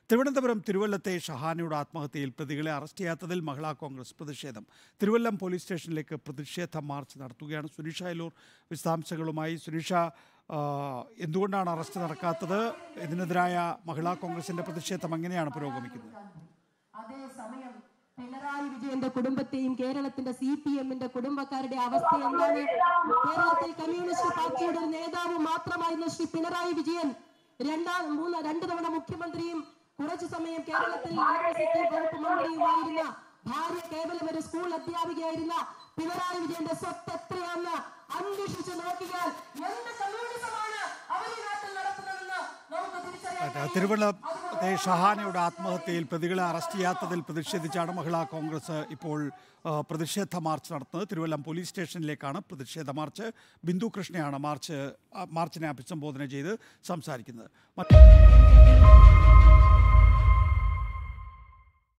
തിരുവനന്തപുരം തിരുവല്ലത്തെ ഷഹാനയുടെ ആത്മഹത്യയിൽ പ്രതികളെ അറസ്റ്റ് ചെയ്യാത്തതിൽ മഹിളാ കോൺഗ്രസ് പ്രതിഷേധം. തിരുവല്ലം പോലീസ് സ്റ്റേഷനിലേക്ക് പ്രതിഷേധ മാർച്ച് നടത്തുകയാണ്. സുനിഷ അയലൂർ വിശദാംശങ്ങളുമായി. സുനിഷ, എന്തുകൊണ്ടാണ് അറസ്റ്റ് നടക്കാത്തത്? ഇതിനെതിരായ മഹിളാ കോൺഗ്രസിന്റെ പ്രതിഷേധം എങ്ങനെയാണ് പുരോഗമിക്കുന്നത്? അതേസമയം പിണറായി വിജയന്റെ കുടുംബത്തെയും കേരളത്തിന്റെ CPM-ന്റെ കുടുംബക്കാരുടെ അവസ്ഥ എന്താണ്? കേരളത്തിൽ കമ്മ്യൂണിസ്റ്റ് പാർട്ടിയുടെ നേതാവ് മാത്രമായിരുന്ന ശ്രീ പിണറായി വിജയൻ രണ്ട് തവണ മുഖ്യമന്ത്രിയും കുറച്ചു സമയം കേരളത്തിൽ യൂണിവേഴ്സിറ്റി വകുപ്പ് മന്ത്രിയുമായിരുന്ന, ഭാര്യ കേവലം ഒരു സ്കൂൾ അധ്യാപികയായിരുന്ന പിണറായി വിജയന്റെ സ്വത്ത് എത്രയാണെന്ന് അന്വേഷിച്ച് നോക്കിയാൽ എന്ത് കമ്മ്യൂണിസമാണ് അവർ ഈ നാട്ടിൽ നടത്തുന്നതെന്ന് നമുക്ക് തിരിച്ചറിയാം. തിരുവല്ലത്തെ ഷഹാനയുടെ ആത്മഹത്യയിൽ പ്രതികളെ അറസ്റ്റ് ചെയ്യാത്തതിൽ പ്രതിഷേധിച്ചാണ് മഹിളാ കോൺഗ്രസ് ഇപ്പോൾ പ്രതിഷേധ മാർച്ച് നടത്തുന്നത്. തിരുവല്ലം പോലീസ് സ്റ്റേഷനിലേക്കാണ് പ്രതിഷേധ മാർച്ച്. ബിന്ദു കൃഷ്ണയാണ് മാർച്ചിനെ അഭിസംബോധന ചെയ്ത് സംസാരിക്കുന്നത്.